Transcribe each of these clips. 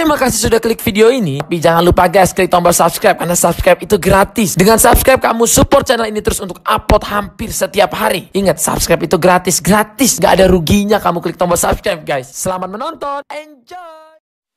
Terima kasih sudah klik video ini. Tapi jangan lupa guys, klik tombol subscribe karena subscribe itu gratis. Dengan subscribe kamu support channel ini terus untuk upload hampir setiap hari. Ingat, subscribe itu gratis, gak ada ruginya kamu klik tombol subscribe guys. Selamat menonton, enjoy.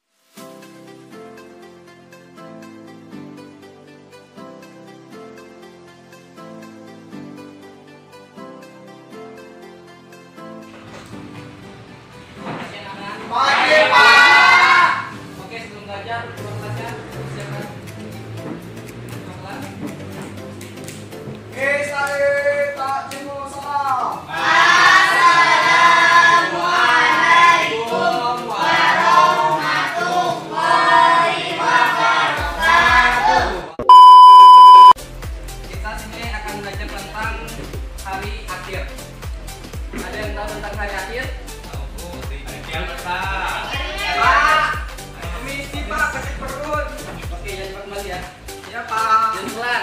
Pagi, Pak. Oke, sebelum belajar, kelasnya silakan. Assalamualaikum warahmatullahi wabarakatuh. Kita sini akan belajar tentang hari akhir. Ada yang tahu tentang hari akhir? Misi Pak, sakit perut. Oke, jangan cepat kembali ya. Ya Pak. Jangan pelan.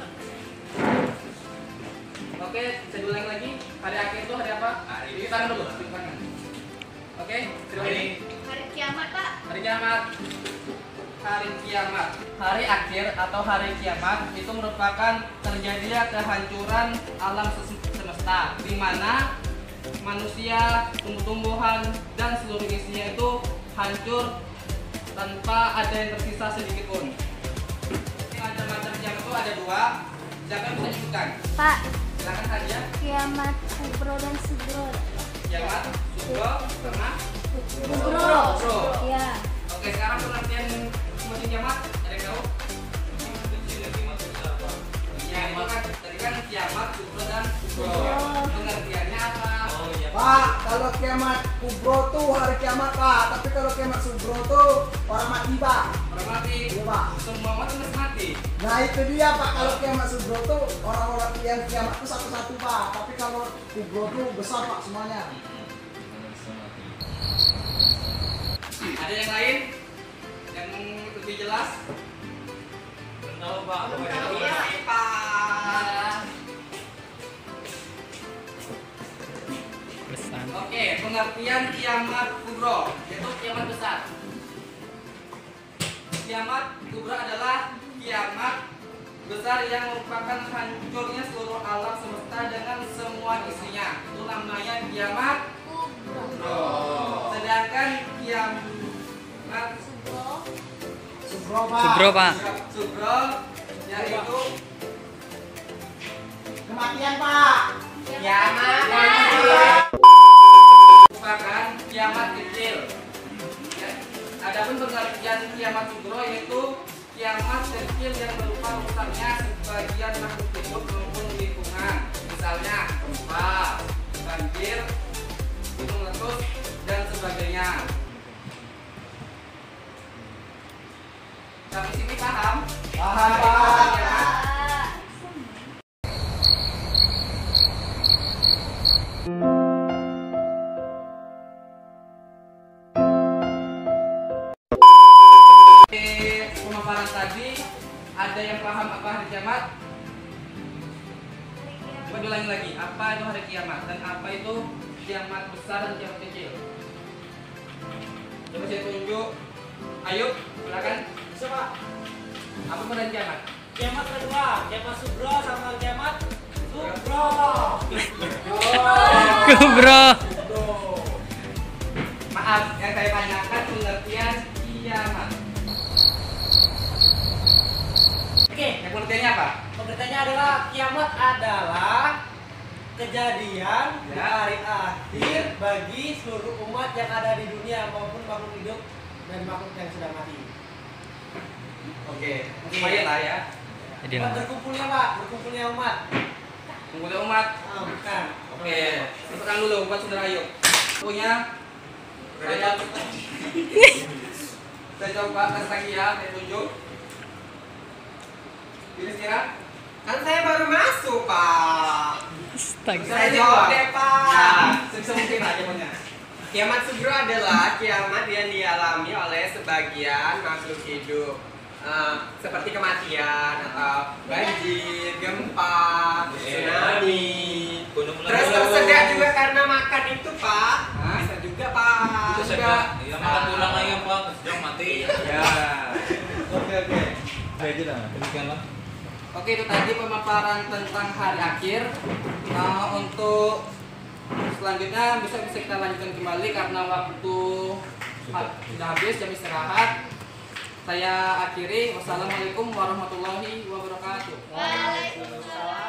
Oke, saya ulang lagi. Hari akhir itu hari apa? Cuci tangan dulu, cuci tangan. Oke, terima kasih. Hari kiamat, Pak. Hari kiamat. Hari kiamat. Hari akhir atau hari kiamat itu merupakan terjadinya kehancuran alam semesta, di mana manusia, tumbuh-tumbuhan, dan seluruh isinya itu hancur tanpa ada yang tersisa sedikit pun. Macam-macam kiamat itu ada dua. Siapa yang bisa disebutkan? Pak, Silakan saja. kiamat kubro dan sugro. Kiamat, sugro, sama Kubro. Iya. Oke, sekarang pengertian musim kiamat, ada yang tahu? Ya, itu kan tadi kan kiamat, sugro dan sugro. Pengertiannya apa? Pak, kalau kiamat kubro tuh hari kiamat Pak, tapi kalau kiamat subro tuh orang mati Pak. Orang mati. Iya Pak. Semua umat harus mati. Nah itu dia Pak, kalau kiamat subro tuh orang-orang yang kiamat tuh satu-satu Pak, tapi kalau kubro tuh besar Pak semuanya. Ada yang lain yang lebih jelas? Tahu Pak? Pak. Oke, pengertian kiamat kubro yaitu kiamat besar. Kiamat kubro adalah kiamat besar yang merupakan hancurnya seluruh alam semesta dengan semua isinya. Itu namanya kiamat kubro. Sedangkan kiamat Subro Pak. Subro Pak. sugro yaitu Kematian Pak. kiamat merupakan kiamat kecil. Ya. Adapun pengertian kiamat sugro yaitu kiamat kecil yang berupa rusaknya sebagian makhluk hidup maupun lingkungan, misalnya gempa, banjir, gunung meletus, dan sebagainya. Sampai sini paham? Paham Pak. Kiamat. Pemaparan tadi, ada yang paham apa hari kiamat? Coba diulangi lagi, apa itu hari kiamat dan apa itu kiamat besar dan kiamat kecil? Coba saya tunjuk. Ayo, silakan. Bisa Pak. Apa perbedaan kiamat? Kiamat kedua, kiamat subro sama kiamat subro. Kubro. Maaf, yang saya tanyakan pengertian kiamat. Oke, Yang pengertiannya apa? pengertiannya adalah kiamat adalah kejadian di Ya. hari akhir bagi seluruh umat yang ada di dunia maupun makhluk hidup dan makhluk yang sudah mati. Oke, lumayan lah ya. Jadi Bukan berkumpulnya Pak, berkumpulnya umat. Kumpulnya umat. Bukan. Oke, tekan dulu buat saudara Ayu. Punya saya coba tes lagi ya, saya tunjuk. Pilih kira. Kan saya baru masuk Pak. Astaga. Saya jawab deh Pak. Nah, sebisa mungkin aja punya. Kiamat subro adalah kiamat yang dialami oleh sebagian makhluk hidup. Seperti kematian atau banjir, gempa, tsunami. Terus tersedak juga karena makan itu Pak. Hah? Bisa juga Pak. Maaf juga. Iya, makan tulang ayam Pak, sedang mati. Ya. Oke. Baik aja lah. Demikianlah. Oke, itu tadi pemaparan tentang hari akhir. Untuk selanjutnya bisa kita lanjutkan kembali karena waktu sudah habis, jam istirahat. Saya akhiri. Wassalamualaikum warahmatullahi wabarakatuh. Waalaikumsalam.